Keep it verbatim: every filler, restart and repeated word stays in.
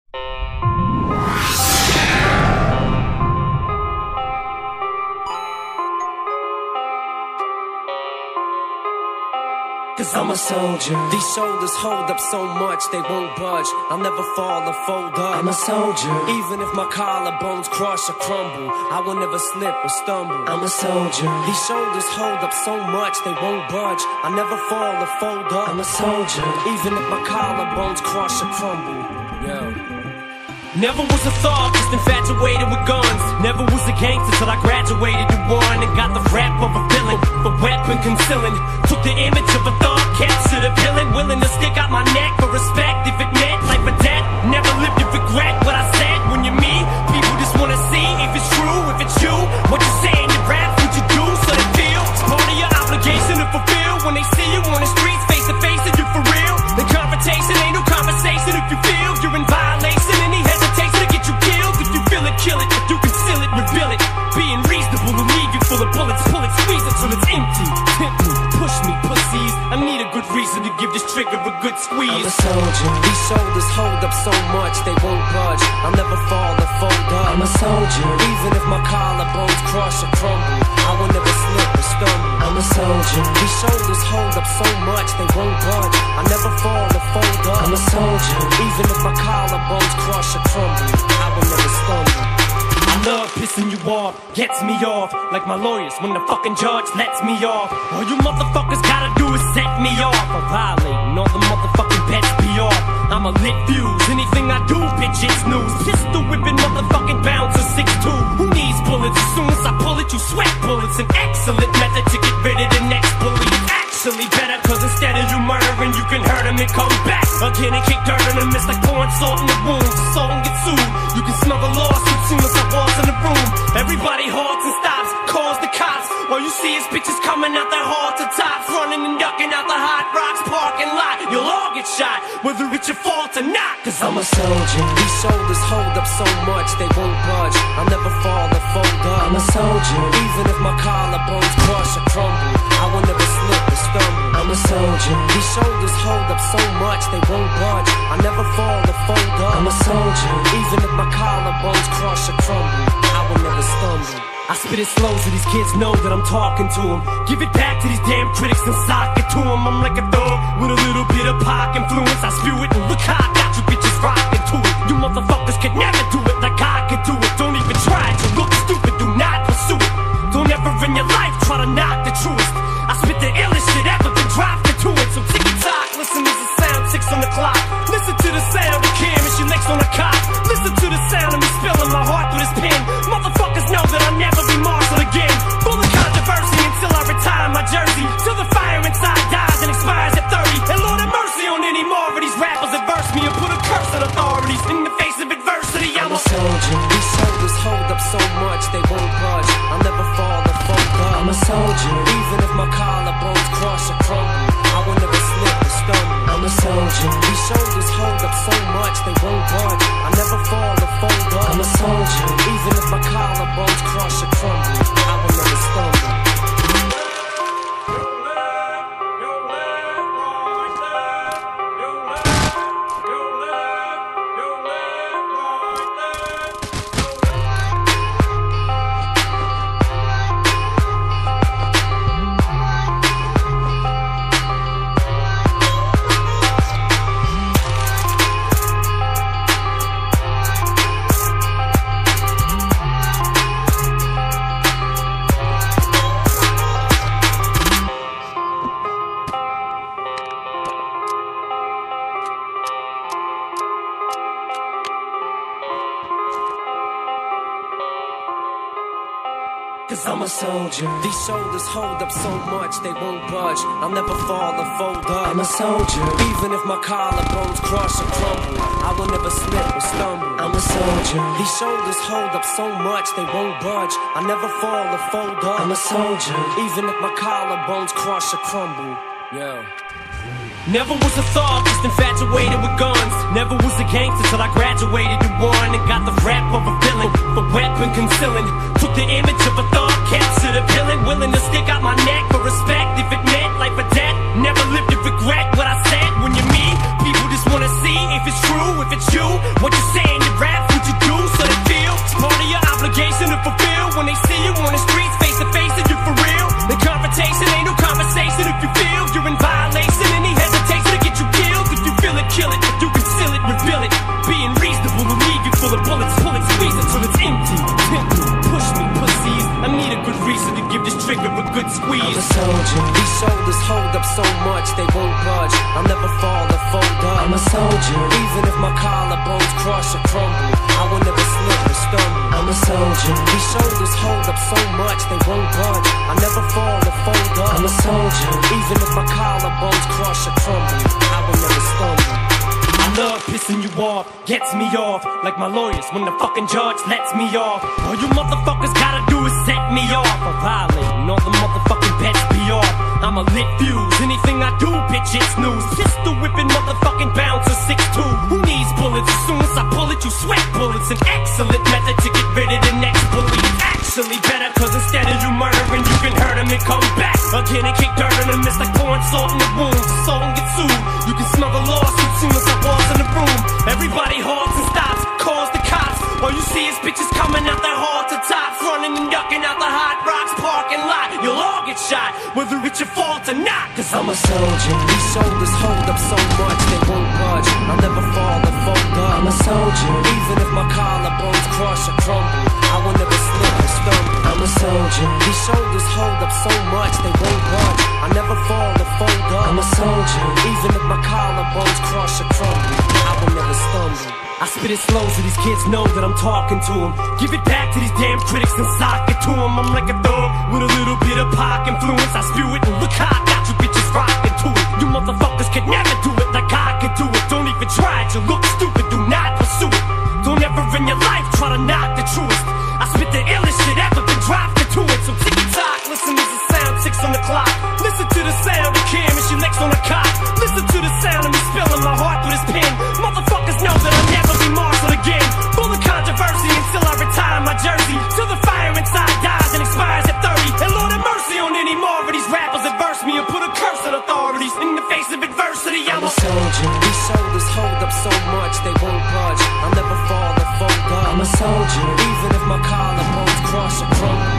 Cause I'm a soldier. These shoulders hold up so much they won't budge. I'll never fall or fold up. I'm a soldier. Even if my collarbones crush or crumble, I will never slip or stumble. I'm a soldier. These shoulders hold up so much they won't budge. I'll never fall or fold up. I'm a soldier. Even if my collarbones crush or crumble. Yo. Never was a thug, just infatuated with guns. Never was a gangster till I graduated to one and got the rap of a villain, the weapon concealing. Took the image of a thug, captured a villain, willing to stick out my neck for respect if it meant life or death. Never lived to regret what I said. When you're me, people just wanna see if it's true, if it's you. What you say in your rap, what you do, so they feel it's part of your obligation to fulfill. When they see you on the streets, face to face, and you for real. The confrontation ain't no conversation if you feel you're in violation. Any hesitation to get you killed. If you feel it, kill it. If you conceal it, reveal it. Being reasonable will leave you full of bullets. Pull it, squeeze it till it's empty. Tempt me, push me, pussies. I need a good reason to give this trigger a good squeeze. I'm a soldier. These shoulders hold up so much they won't budge. I'll never fall or fold up. I'm a soldier. Even if my collarbones crush or crumble, I will never slip or stumble. I'm a soldier. These shoulders hold up so much they won't budge. I'll never fall or fold up. I'm a soldier. Even if my collarbones crush or crumble, I will never stumble. I love pissing you off, gets me off, like my lawyers when the fucking judge lets me off. All you motherfuckers gotta do is set me off. I'm violating all the motherfucking bets be off. I'm a lit fuse, anything I do, bitch, it's news. Pistol whipping motherfucking bouncer six two. Who needs bullets? As soon as I pull it, you sweat bullets. An excellent method to get rid of the next bully. It's actually better, cause instead of you murdering, you can hurt him and come back again and kick dirt in him. It's like pouring salt in the wounds, the soul and get sued. You can smell the lawsuit soon as I walk in the room. Everybody halts and stops, calls the cops. All you see is bitches coming out their halls to tops, running and ducking out the Hot Rocks parking lot. You'll all get shot, whether it's your fault or not. Cause I'm a soldier. These shoulders hold up so much they won't budge. I'll never fall or fold up. I'm a soldier. Even if my collarbones crush or crumble, I will never slip or stumble. I'm a soldier. These shoulders hold up so much they won't budge. I'll never fall or fold up. I'm a soldier. Even if my collarbones crush or crumble, I will never stumble. I spit it slow so these kids know that I'm talking to them. Give it back to these damn critics and sock it to them. I'm like a dog with a little bit of pop influence. I spew it and look how I got you bitches rocking to it. You motherfuckers could never do it like I could do it. Don't even try to look stupid, do not pursue it. Don't ever in your life try to knock the truest. I spit the illest shit ever been dropped into it. So ticky-tock, listen to the sound, six on the clock. Listen to the sound of Kim and she licks on the cop. Listen to the sound of me spilling my heart with his pen. Motherfuckers know that I'll never be marshaled again. Full of controversy until I retire my jersey. Till the fire inside dies and expires at thirty. And Lord have mercy on any more of these rappers that verse me and put a curse on authorities. In the face of adversity, I'm, I'm a soldier. These shoulders hold up so much they won't budge. I'll never fall or fold up. I'm a soldier. Even if my collarbones crush or crumble, I will never slip or stumble. I'm a soldier. These shoulders hold up so much they won't budge. I'll never fall or fold up. I'm a soldier. Even if my collarbones crush or crumble, I will never stumble. Cause I'm a soldier. These shoulders hold up so much they won't budge. I'll never fall or fold up. I'm a soldier. Even if my collarbones crush or crumble, I will never slip or stumble. I'm a soldier. These shoulders hold up so much they won't budge. I'll never fall or fold up. I'm a soldier. Even if my collarbones crush or crumble. Yo. Never was a thug, just infatuated with guns. Never was a gangster till I graduated to one and got the rap of a villain, the weapon concealing. Took the image of a thug, captured a villain, willing to stick out my neck for respect if it meant life or death. Never lived to regret what I said. When you're me, people just wanna see if it's true, if it's you. What you say reason to give this trigger a good squeeze. I'm a soldier. These shoulders hold up so much they won't budge. I'll never fall or fold up. I'm a soldier. Even if my collarbones crush or crumble, I will never slip or stumble. I'm a soldier. These shoulders hold up so much they won't budge. I'll never fall or fold up. I'm a soldier. Even if my collarbones crush or crumble, I will never stumble. I love pissing you off, gets me off, like my lawyers when the fucking judge lets me off. All you motherfuckers gotta do is set me off. I'm violating all the motherfucking bets be off. I'm a lit fuse, anything I do, bitch, it's news. Pistol whipping motherfucking bouncer six two. Who needs bullets? As soon as I pull it, you sweat bullets. An excellent method to get rid of the next bully. Actually better, cause instead of you murdering, you can hurt him and come back again and kick dirt in him. It's like pouring salt in the wounds, the soul and get sued. You can smell the lawsuit soon as I walk in the room. Everybody halts and stops, calls the cops. All you see is bitches coming out their halter tops, running and ducking out the Hot Rocks parking lot. You'll all get shot, whether it's your fault or not, cause I'm a soldier. These shoulders hold up so much they won't budge. I'll never fall or fold up. I'm a soldier. Even if my collarbones crush or crumble, I will never slip or stumble. I'm a soldier. These shoulders hold up so much they won't budge. I'll never fall or fold up. I'm a soldier. Even if my collarbones crush or crumble, I will never stumble. I spit it slow so these kids know that I'm talking to them. Give it back to these damn critics and sock it to them. I'm like a dog with a little bit of pop influence. I spew it and look how I got you bitches rocking to it. You motherfuckers could never do it like I could do it. Don't even try it, you look stupid, do not pursue it. Don't ever in your life try to knock the truest. I spit the illest shit ever been dropped into it. So tick-tock, listen to the sound, six on the clock. Listen to the sound of Kim and she licks on the cock. Listen to the sound of me spilling my heart with his pen. Motherfuckers know that I'll never be marshaled again. Full of controversy until I retire my jersey. Till the fire inside dies and expires at thirty. And Lord have mercy on any more of these rappers that verse me and put a curse on authorities. In the face of adversity, I'm, I'm a soldier. These shoulders hold up so much they won't budge. I'll never fall or fold up. I'm a soldier. Even if my collarbones crush or crumble,